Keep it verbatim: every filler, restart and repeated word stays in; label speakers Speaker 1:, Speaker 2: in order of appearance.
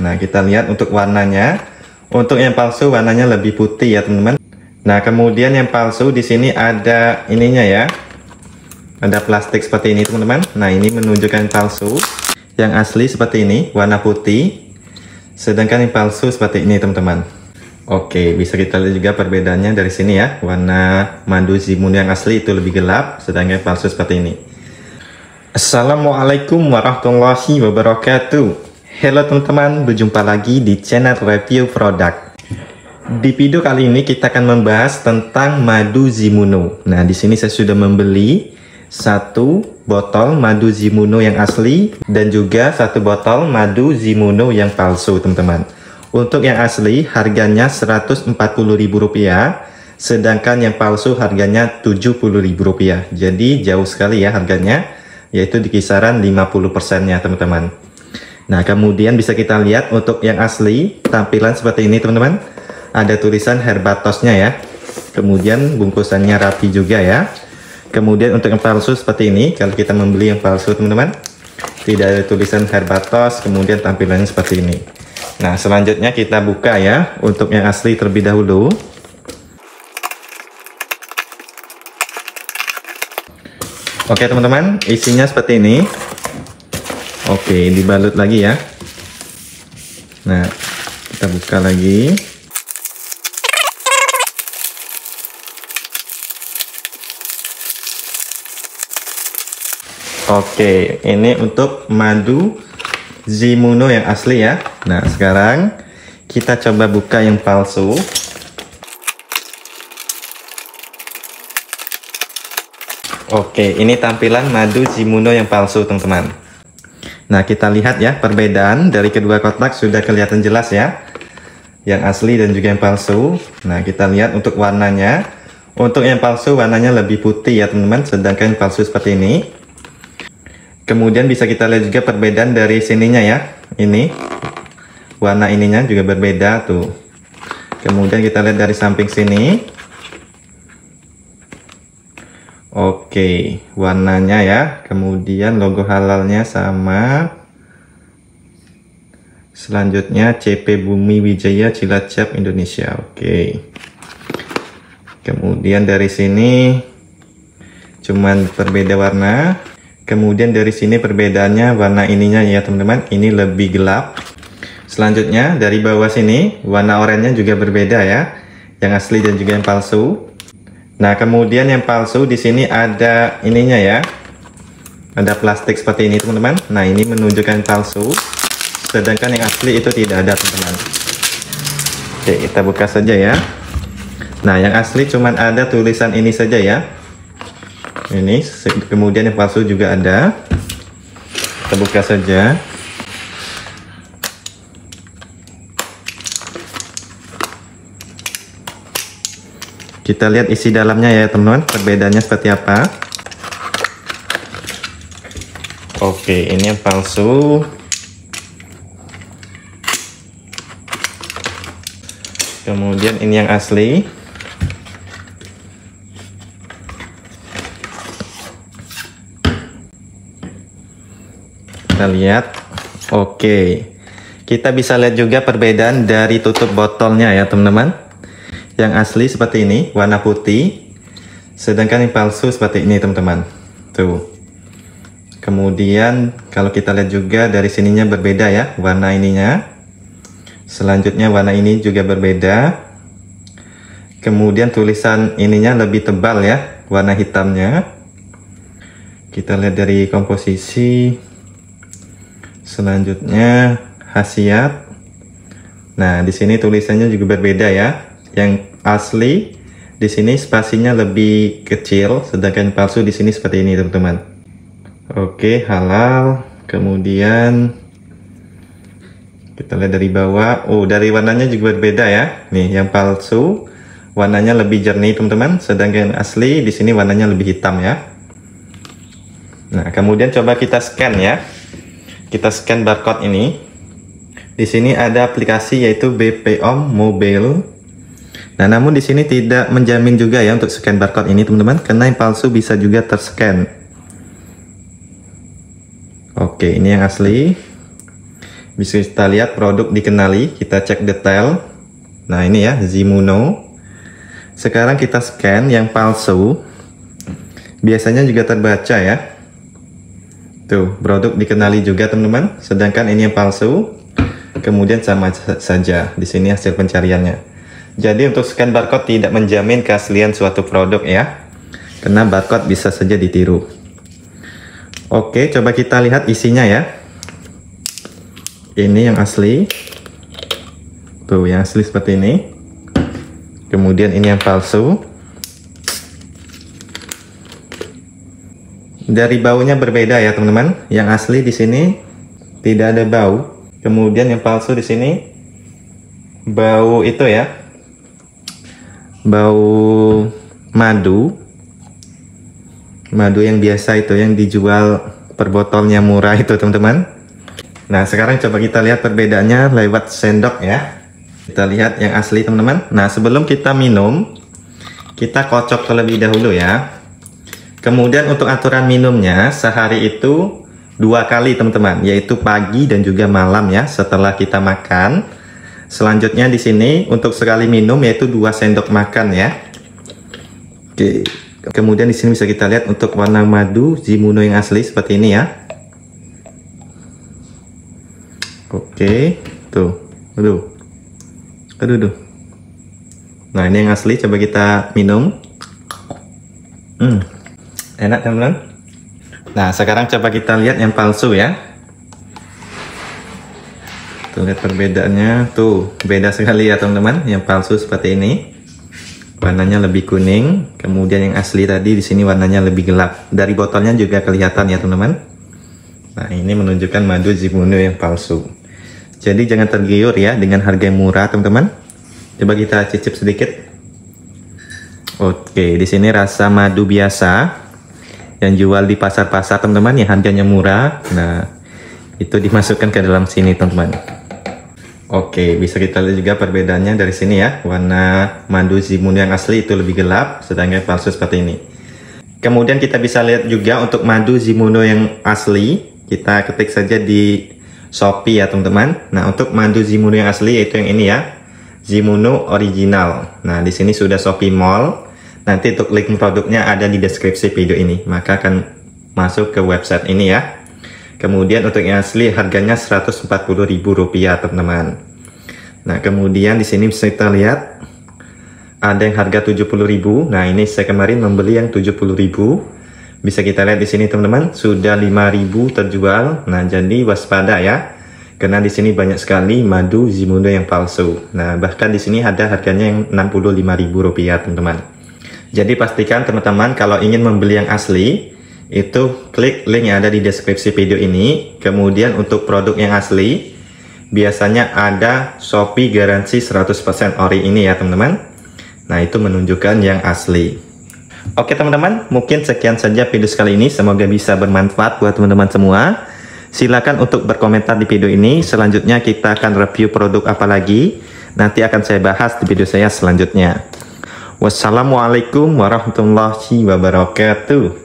Speaker 1: Nah, kita lihat untuk warnanya. Untuk yang palsu warnanya lebih putih ya teman-teman. Nah, kemudian yang palsu di sini ada ininya ya. Ada plastik seperti ini teman-teman. Nah, ini menunjukkan palsu. Yang asli seperti ini, warna putih. Sedangkan yang palsu seperti ini teman-teman. Oke, bisa kita lihat juga perbedaannya dari sini ya. Warna madu Zimuno yang asli itu lebih gelap, sedangkan palsu seperti ini. Assalamualaikum warahmatullahi wabarakatuh. Halo teman-teman, berjumpa lagi di channel review produk. Di video kali ini kita akan membahas tentang madu Zimuno. Nah, di sini saya sudah membeli satu botol madu Zimuno yang asli dan juga satu botol madu Zimuno yang palsu, teman-teman. Untuk yang asli harganya seratus empat puluh ribu rupiah, sedangkan yang palsu harganya tujuh puluh ribu rupiah. Jadi jauh sekali ya harganya, yaitu di kisaran lima puluh persennya teman-teman. Nah, kemudian bisa kita lihat untuk yang asli tampilan seperti ini teman-teman. Ada tulisan Herbatosnya ya. Kemudian bungkusannya rapi juga ya. Kemudian untuk yang palsu seperti ini, kalau kita membeli yang palsu teman-teman, tidak ada tulisan Herbatos, kemudian tampilannya seperti ini. Nah, selanjutnya kita buka ya untuk yang asli terlebih dahulu. Oke teman-teman, isinya seperti ini. Oke, dibalut lagi ya. Nah, kita buka lagi. Oke, ini untuk madu Zimuno yang asli ya. Nah, sekarang kita coba buka yang palsu. Oke, ini tampilan madu Zimuno yang palsu, teman-teman. Nah, kita lihat ya perbedaan dari kedua kotak sudah kelihatan jelas ya. Yang asli dan juga yang palsu. Nah, kita lihat untuk warnanya. Untuk yang palsu warnanya lebih putih ya, teman-teman, sedangkan yang palsu seperti ini. Kemudian bisa kita lihat juga perbedaan dari sininya ya. Ini warna ininya juga berbeda tuh. Kemudian kita lihat dari samping sini. Oke, warnanya ya. Kemudian logo halalnya sama. Selanjutnya C P Bumi Wijaya Cilacap Indonesia. Oke. Kemudian dari sini cuman berbeda warna. Kemudian dari sini perbedaannya warna ininya ya teman-teman, ini lebih gelap. Selanjutnya dari bawah sini warna oranye juga berbeda ya, yang asli dan juga yang palsu. Nah, kemudian yang palsu di sini ada ininya ya, ada plastik seperti ini teman-teman. Nah, ini menunjukkan palsu, sedangkan yang asli itu tidak ada teman-teman. Oke, kita buka saja ya. Nah, yang asli cuman ada tulisan ini saja ya. Ini, kemudian yang palsu juga ada. Kita buka saja. Kita lihat isi dalamnya ya teman-teman, perbedaannya seperti apa. Oke, ini yang palsu. Kemudian ini yang asli. Kita lihat. Oke, kita bisa lihat juga perbedaan dari tutup botolnya ya teman-teman. Yang asli seperti ini, warna putih, sedangkan yang palsu seperti ini teman-teman. Tuh. Kemudian kalau kita lihat juga dari sininya berbeda ya warna ininya. Selanjutnya warna ini juga berbeda. Kemudian tulisan ininya lebih tebal ya, warna hitamnya. Kita lihat dari komposisi. Selanjutnya khasiat. Nah, di sini tulisannya juga berbeda ya. Yang asli di sini spasinya lebih kecil, sedangkan palsu di sini seperti ini, teman-teman. Oke, halal. Kemudian kita lihat dari bawah. Oh, dari warnanya juga berbeda ya. Nih, yang palsu warnanya lebih jernih, teman-teman, sedangkan yang asli di sini warnanya lebih hitam ya. Nah, kemudian coba kita scan ya. Kita scan barcode ini. Di sini ada aplikasi yaitu B P O M Mobile. Nah, namun di sini tidak menjamin juga ya untuk scan barcode ini, teman-teman, karena yang palsu bisa juga terscan. Oke, ini yang asli. Bisa kita lihat produk dikenali, kita cek detail. Nah ini ya, Zimuno. Sekarang kita scan yang palsu. Biasanya juga terbaca ya. Tuh, produk dikenali juga teman-teman. Sedangkan ini yang palsu. Kemudian sama saja. Di sini hasil pencariannya. Jadi untuk scan barcode tidak menjamin keaslian suatu produk ya. Karena barcode bisa saja ditiru. Oke, coba kita lihat isinya ya. Ini yang asli. Tuh, yang asli seperti ini. Kemudian ini yang palsu. Dari baunya berbeda ya, teman-teman. Yang asli di sini tidak ada bau. Kemudian yang palsu di sini bau itu ya. Bau madu. Madu yang biasa itu, yang dijual per botolnya murah itu teman-teman. Nah sekarang coba kita lihat perbedaannya lewat sendok ya. Kita lihat yang asli teman-teman. Nah sebelum kita minum, kita kocok terlebih dahulu ya. Kemudian untuk aturan minumnya sehari itu dua kali teman-teman, yaitu pagi dan juga malam ya setelah kita makan. Selanjutnya di sini untuk sekali minum yaitu dua sendok makan ya. Oke. Kemudian di sini bisa kita lihat untuk warna madu Zimuno yang asli seperti ini ya. Oke, tuh, aduh, aduh, aduh. Nah ini yang asli, coba kita minum. Hmm, enak teman-teman. Nah sekarang coba kita lihat yang palsu ya. Tuh lihat perbedaannya, tuh beda sekali ya teman-teman. Yang palsu seperti ini. Warnanya lebih kuning, kemudian yang asli tadi di sini warnanya lebih gelap. Dari botolnya juga kelihatan ya teman-teman. Nah ini menunjukkan madu Zimuno yang palsu. Jadi jangan tergiur ya dengan harga yang murah teman-teman. Coba kita cicip sedikit. Oke, di sini rasa madu biasa yang jual di pasar-pasar teman-teman yang harganya murah. Nah itu dimasukkan ke dalam sini teman-teman. Oke, bisa kita lihat juga perbedaannya dari sini ya. Warna madu Zimuno yang asli itu lebih gelap, sedangkan palsu seperti ini. Kemudian kita bisa lihat juga untuk madu Zimuno yang asli, kita ketik saja di Shopee ya teman-teman. Nah, untuk madu Zimuno yang asli yaitu yang ini ya, Zimuno original. Nah, di sini sudah Shopee Mall. Nanti untuk link produknya ada di deskripsi video ini, maka akan masuk ke website ini ya. Kemudian untuk yang asli harganya seratus empat puluh ribu rupiah teman-teman. Nah kemudian di sini bisa kita lihat ada yang harga tujuh puluh ribu. Nah ini saya kemarin membeli yang tujuh puluh ribu. Bisa kita lihat di sini teman-teman sudah lima ribu terjual. Nah jadi waspada ya. Karena di sini banyak sekali madu Zimuno yang palsu. Nah bahkan di sini ada harganya yang enam puluh lima ribu rupiah teman-teman. Jadi pastikan teman-teman kalau ingin membeli yang asli itu klik link yang ada di deskripsi video ini. Kemudian untuk produk yang asli biasanya ada Shopee garansi seratus persen ori ini ya teman-teman. Nah itu menunjukkan yang asli. Oke teman-teman, mungkin sekian saja video kali ini. Semoga bisa bermanfaat buat teman-teman semua. Silakan untuk berkomentar di video ini. Selanjutnya kita akan review produk apa lagi, nanti akan saya bahas di video saya selanjutnya. Wassalamualaikum warahmatullahi wabarakatuh.